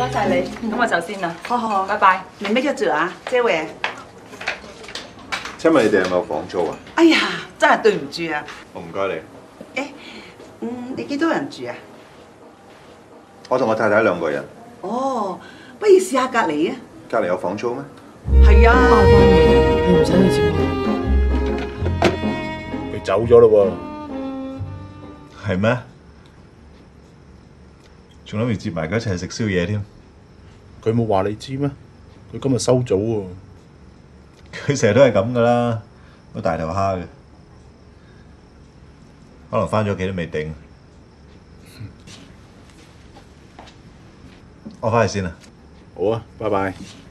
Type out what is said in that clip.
該晒你，咁我走先啦。 好， 拜拜。 你咩叫做啊，這位？ 請問你哋有冇房租啊？ 哎呀，真係對唔住啊！ 我唔該你。 你幾多人住啊？ 我同我太太兩個人。 哦，不如試下隔離啊！ 隔離有房租咩？ 係啊。 你唔使去接我。 佢走咗咯係咩？仲諗住接埋佢一齊食宵夜添。 喎，佢冇話你知咩？佢今日收早喎。 佢成日都係咁噶啦，都大頭蝦嘅，可能翻咗屋企都未定。我翻去先啦。 好啊，拜拜。